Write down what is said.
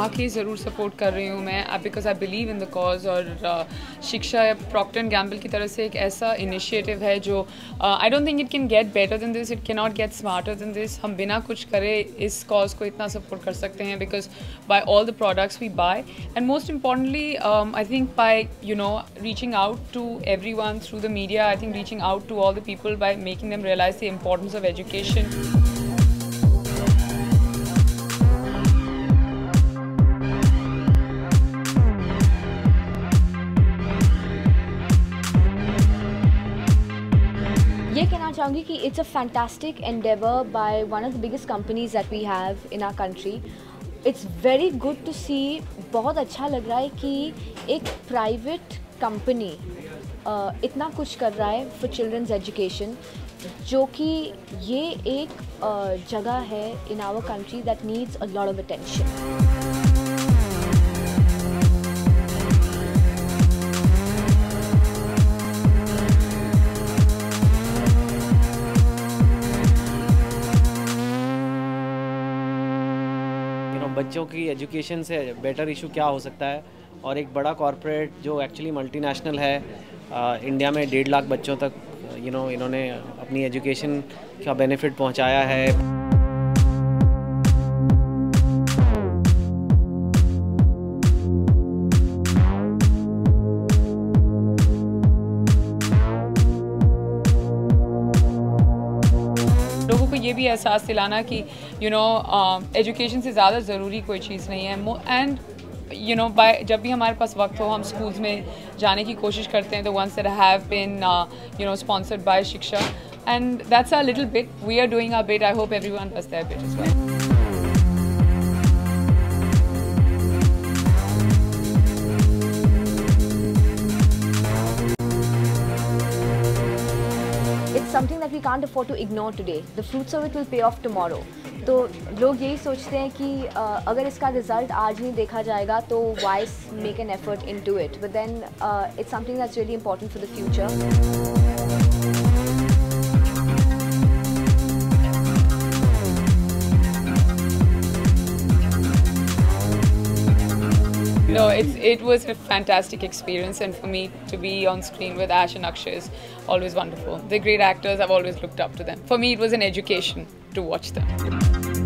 आके ज़रूर सपोर्ट कर रही हूँ मैं, because I believe in the cause. और शिक्षा प्रॉक्टर एंड गैम्बल की तरफ से एक ऐसा इनिशिएटिव है जो I don't think it can get better than this, it can not get smarter than this. हम बिना कुछ करे इस कॉज को इतना सपोर्ट कर सकते हैं, because by all the products we buy, and most importantly I think by reaching out to everyone through the media, I think reaching out to all the people by making them realize the importance of education. ये कहना चाहूँगी कि it's a fantastic endeavor by one of the biggest companies that we have in our country. It's very good to see, बहुत अच्छा लग रहा है कि एक प्राइवेट कंपनी इतना कुछ कर रहा है फॉर चिल्ड्रंस एजुकेशन, जो कि ये एक जगह है in our country that needs a lot of attention. बच्चों की एजुकेशन से बेटर इशू क्या हो सकता है, और एक बड़ा कॉरपोरेट जो एक्चुअली मल्टीनेशनल है, इंडिया में 1.5 लाख बच्चों तक इन्होंने अपनी एजुकेशन का बेनिफिट पहुंचाया है. लोगों को ये भी एहसास दिलाना कि एजुकेशन से ज़्यादा ज़रूरी कोई चीज़ नहीं है. एंड जब भी हमारे पास वक्त हो हम स्कूल्स में जाने की कोशिश करते हैं. The ones that have been sponsored by Shiksha, and that's our little bit. We are doing our bit. I hope everyone does their bit as well. It's something that we can't afford to ignore today. The fruits of it will pay off tomorrow. तो लोग यही सोचते हैं कि अगर इसका result आज नहीं देखा जाएगा तो why make an effort into it? But then it's something that's really important for the future. No, it was a fantastic experience, and for me to be on screen with Ash and Akshay is always wonderful. They're great actors. I've always looked up to them. For me, it was an education to watch them.